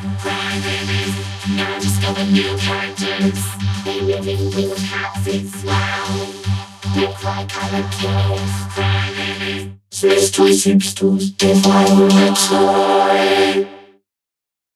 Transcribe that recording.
Primaries, now discover new characters. They living with hats and smile. Look like color kids. Primaries, Smyths toys, Superstores, define the toy.